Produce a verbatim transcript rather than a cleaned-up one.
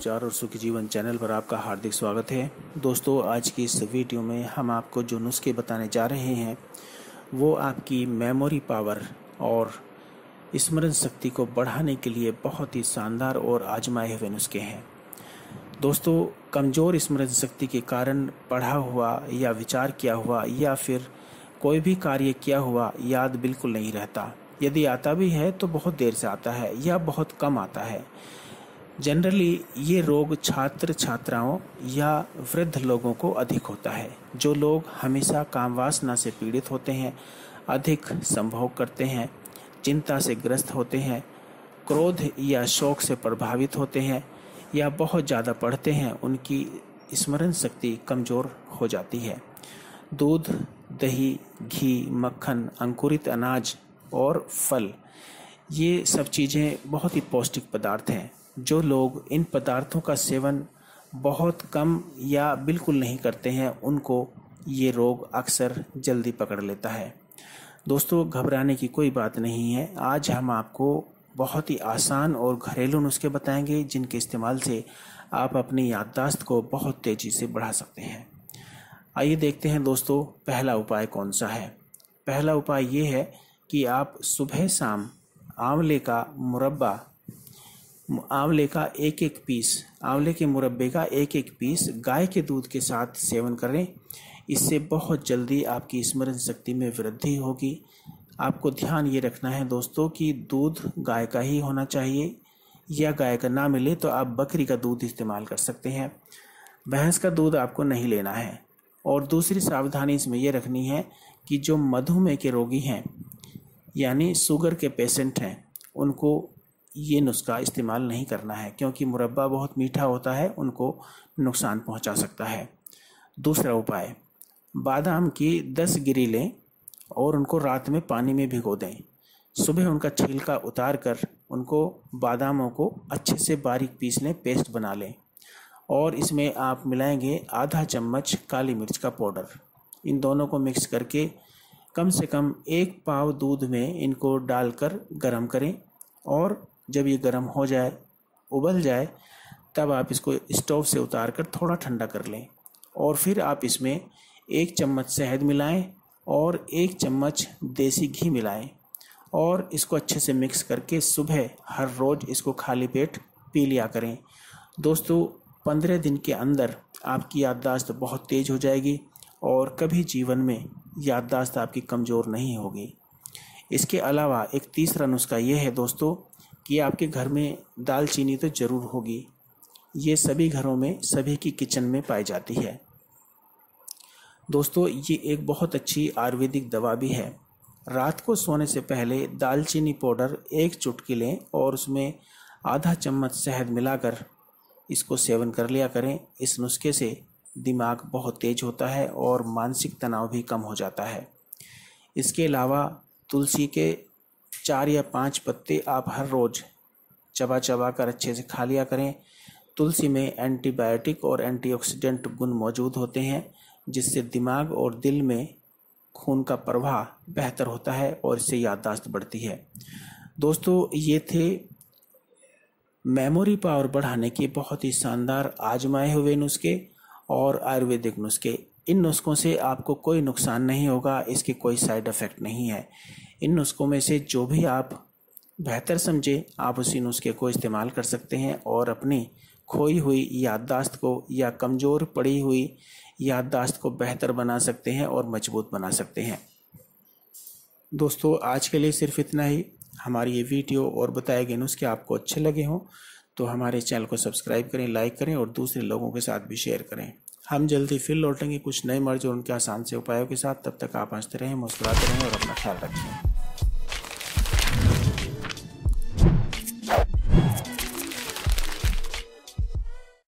उपचार और सुखी जीवन चैनल पर आपका हार्दिक स्वागत है। दोस्तों, आज की इस वीडियो में हम आपको जो नुस्खे बताने जा रहे हैं वो आपकी मेमोरी पावर और स्मरण शक्ति को बढ़ाने के लिए बहुत ही शानदार और आजमाए हुए नुस्खे हैं। दोस्तों, कमज़ोर स्मरण शक्ति के कारण पढ़ा हुआ या विचार किया हुआ या फिर कोई भी कार्य किया हुआ याद बिल्कुल नहीं रहता। यदि आता भी है तो बहुत देर से आता है या बहुत कम आता है। जनरली ये रोग छात्र छात्राओं या वृद्ध लोगों को अधिक होता है। जो लोग हमेशा काम वासना से पीड़ित होते हैं, अधिक संभोग करते हैं, चिंता से ग्रस्त होते हैं, क्रोध या शोक से प्रभावित होते हैं या बहुत ज़्यादा पढ़ते हैं, उनकी स्मरण शक्ति कमज़ोर हो जाती है। दूध, दही, घी, मक्खन, अंकुरित अनाज और फल, ये सब चीज़ें बहुत ही पौष्टिक पदार्थ हैं। जो लोग इन पदार्थों का सेवन बहुत कम या बिल्कुल नहीं करते हैं, उनको ये रोग अक्सर जल्दी पकड़ लेता है। दोस्तों, घबराने की कोई बात नहीं है। आज हम आपको बहुत ही आसान और घरेलू नुस्खे बताएंगे जिनके इस्तेमाल से आप अपनी याददाश्त को बहुत तेज़ी से बढ़ा सकते हैं। आइए देखते हैं दोस्तों, पहला उपाय कौन सा है। पहला उपाय ये है कि आप सुबह शाम आंवले का मुरब्बा आंवले का एक एक पीस आंवले के मुरब्बे का एक एक पीस गाय के दूध के साथ सेवन करें। इससे बहुत जल्दी आपकी स्मरण शक्ति में वृद्धि होगी। आपको ध्यान ये रखना है दोस्तों कि दूध गाय का ही होना चाहिए, या गाय का ना मिले तो आप बकरी का दूध इस्तेमाल कर सकते हैं। भैंस का दूध आपको नहीं लेना है। और दूसरी सावधानी इसमें यह रखनी है कि जो मधुमेह के रोगी हैं यानी शुगर के पेशेंट हैं, उनको ये नुस्खा इस्तेमाल नहीं करना है, क्योंकि मुरब्बा बहुत मीठा होता है, उनको नुकसान पहुंचा सकता है। दूसरा उपाय, बादाम की दस गिरी लें और उनको रात में पानी में भिगो दें। सुबह उनका छिलका उतार कर उनको बादामों को अच्छे से बारीक पीस लें, पेस्ट बना लें। और इसमें आप मिलाएंगे आधा चम्मच काली मिर्च का पाउडर। इन दोनों को मिक्स करके कम से कम एक पाव दूध में इनको डालकर गरम करें। और जब ये गरम हो जाए, उबल जाए, तब आप इसको स्टोव से उतार कर थोड़ा ठंडा कर लें। और फिर आप इसमें एक चम्मच शहद मिलाएं और एक चम्मच देसी घी मिलाएं और इसको अच्छे से मिक्स करके सुबह हर रोज़ इसको खाली पेट पी लिया करें। दोस्तों, पंद्रह दिन के अंदर आपकी याददाश्त बहुत तेज़ हो जाएगी और कभी जीवन में याददाश्त आपकी कमज़ोर नहीं होगी। इसके अलावा एक तीसरा नुस्खा ये है दोस्तों कि आपके घर में दालचीनी तो ज़रूर होगी। ये सभी घरों में, सभी की किचन में पाई जाती है। दोस्तों, ये एक बहुत अच्छी आयुर्वेदिक दवा भी है। रात को सोने से पहले दालचीनी पाउडर एक चुटकी लें और उसमें आधा चम्मच शहद मिलाकर इसको सेवन कर लिया करें। इस नुस्खे से दिमाग बहुत तेज होता है और मानसिक तनाव भी कम हो जाता है। इसके अलावा तुलसी के चार या पाँच पत्ते आप हर रोज़ चबा चबा कर अच्छे से खा लिया करें। तुलसी में एंटीबायोटिक और एंटीऑक्सीडेंट गुण मौजूद होते हैं, जिससे दिमाग और दिल में खून का प्रवाह बेहतर होता है और इससे याददाश्त बढ़ती है। दोस्तों, ये थे मेमोरी पावर बढ़ाने के बहुत ही शानदार आजमाए हुए नुस्खे और आयुर्वेदिक नुस्खे। इन नुस्खों से आपको कोई नुकसान नहीं होगा, इसके कोई साइड इफ़ेक्ट नहीं है। इन नुस्खों में से जो भी आप बेहतर समझे, आप उसी नुस्खे को इस्तेमाल कर सकते हैं और अपनी खोई हुई याददाश्त को या कमज़ोर पड़ी हुई याददाश्त को बेहतर बना सकते हैं और मजबूत बना सकते हैं। दोस्तों, आज के लिए सिर्फ इतना ही। हमारी ये वीडियो और बताए गए नुस्खे आपको अच्छे लगे हों तो हमारे चैनल को सब्सक्राइब करें, लाइक करें और दूसरे लोगों के साथ भी शेयर करें। हम जल्दी फिर लौटेंगे कुछ नए मर्ज और उनके आसान से उपायों के साथ। तब तक आप हंसते रहें, मुस्कुराते रहें और अपना ख्याल रखें।